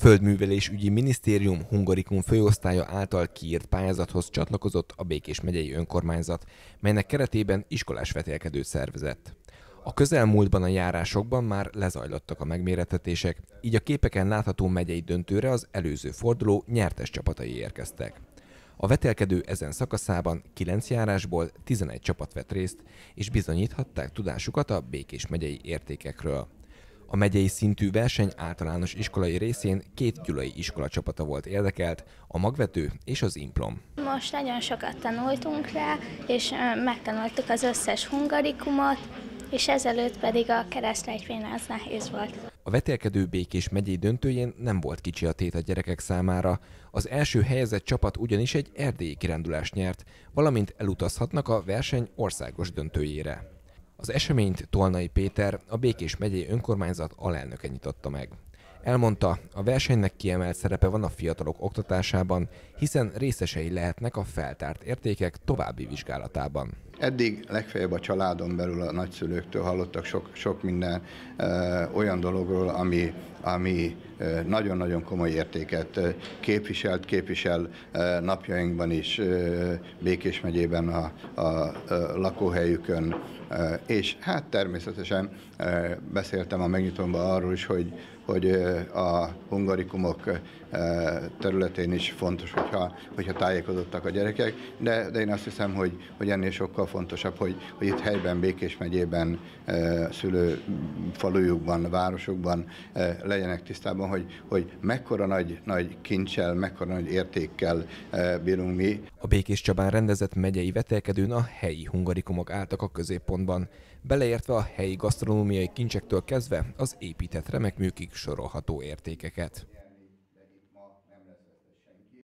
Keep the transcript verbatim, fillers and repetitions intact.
Földművelésügyi Minisztérium Hungarikum főosztálya által kiírt pályázathoz csatlakozott a Békés megyei önkormányzat, melynek keretében iskolás vetélkedőt szervezett. A közelmúltban a járásokban már lezajlottak a megmérettetések, így a képeken látható megyei döntőre az előző forduló nyertes csapatai érkeztek. A vetélkedő ezen szakaszában kilenc járásból tizenegy csapat vett részt, és bizonyíthatták tudásukat a Békés megyei értékekről. A megyei szintű verseny általános iskolai részén két gyulai iskola csapata volt érdekelt, a magvető és az implom. Most nagyon sokat tanultunk rá, és megtanultuk az összes hungarikumot, és ezelőtt pedig a keresztrejtvény az nehéz volt. A vetélkedő Békés megyei döntőjén nem volt kicsi a tét a gyerekek számára. Az első helyezett csapat ugyanis egy erdélyi kirándulást nyert, valamint elutazhatnak a verseny országos döntőjére. Az eseményt Tolnai Péter, a Békés megyei önkormányzat alelnöke nyitotta meg. Elmondta, a versenynek kiemelt szerepe van a fiatalok oktatásában, hiszen részesei lehetnek a feltárt értékek további vizsgálatában. Eddig legfeljebb a családon belül a nagyszülőktől hallottak sok, sok minden ö, olyan dologról, ami, ami nagyon-nagyon komoly értéket képviselt, képvisel ö, napjainkban is ö, Békés megyében a, a, a lakóhelyükön. Ö, és hát természetesen ö, beszéltem a megnyitómban arról is, hogy, hogy a hungarikumok területén is fontos, hogyha, hogyha tájékozottak a gyerekek, de, de én azt hiszem, hogy, hogy ennél sokkal fontosabb, hogy, hogy itt helyben, Békés megyében, szülő falujukban, városokban legyenek tisztában, hogy, hogy mekkora nagy, nagy kincsel, mekkora nagy értékkel bírunk mi. A Békés Csabán rendezett megyei vetélkedőn a helyi hungarikumok álltak a középpontban, beleértve a helyi gasztronómiai kincsektől kezdve az épített remek műkig sorolható értékeket.